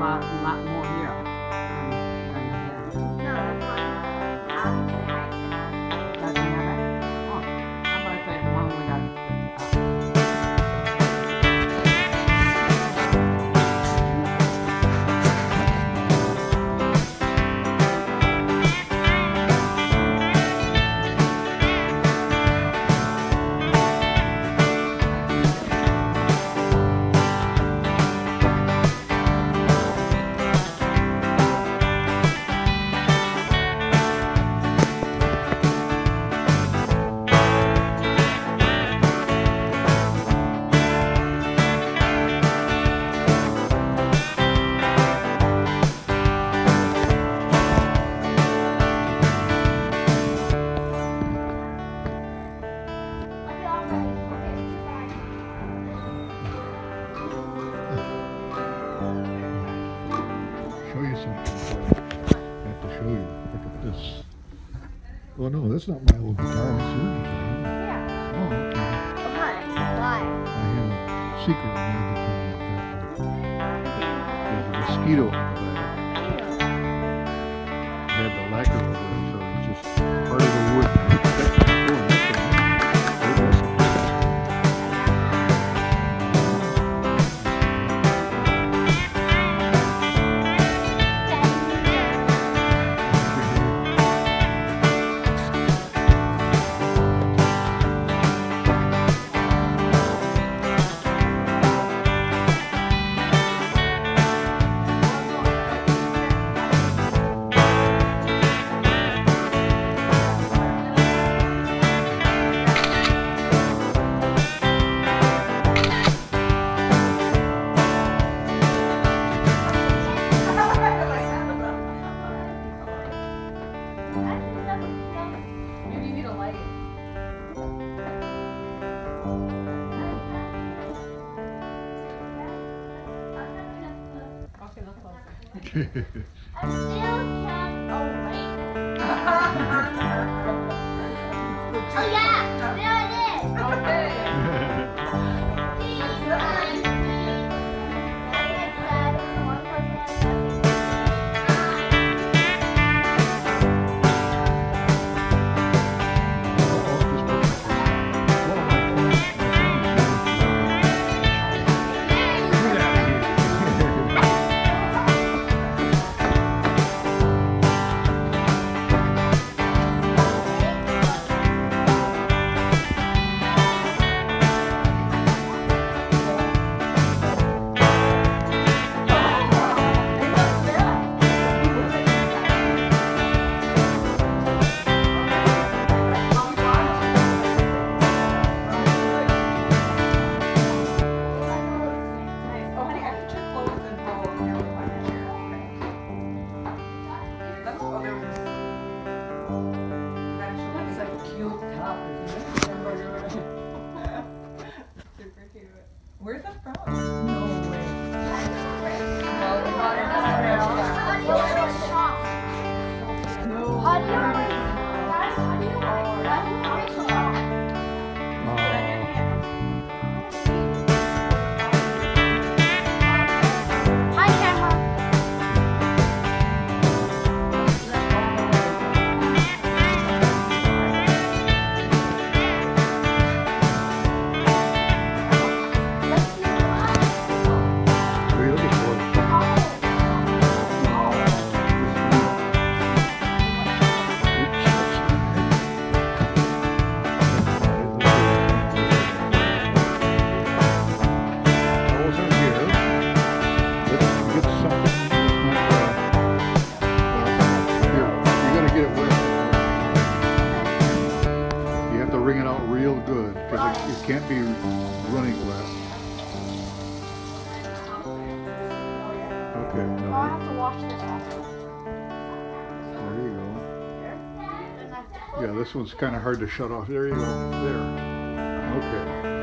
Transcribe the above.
lot more here than the head. Doesn't have it? Oh, how about if the one we got? Show you something. I have to show you. Look at this. Oh no, that's not my old guitar. That's your guitar. Yeah. Oh, okay. Why? Why? I have a secret in my guitar. There's a mosquito on the back. I had the lacquer over it, so it's just part of the wood. Maybe you need a light. Okay, look closer. I still can't awake. Oh yeah, there it is. Okay. Where's that from? No way. Hi, camera. Wring it out real good because it can't be running wet. Okay, no. I'll have to wash this off. There you go. Yeah, this one's kind of hard to shut off. There you go. There. Okay.